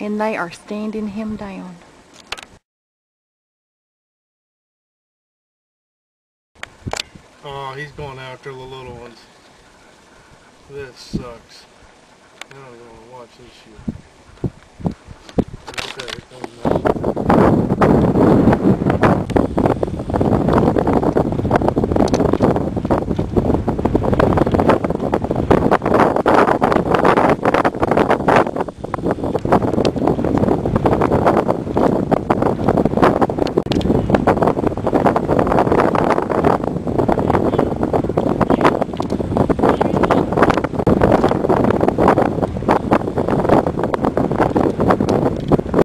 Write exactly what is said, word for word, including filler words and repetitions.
and they are standing him down. Oh, he's going after the little ones. This sucks. I don't want to watch this shit. Okay, here comes another.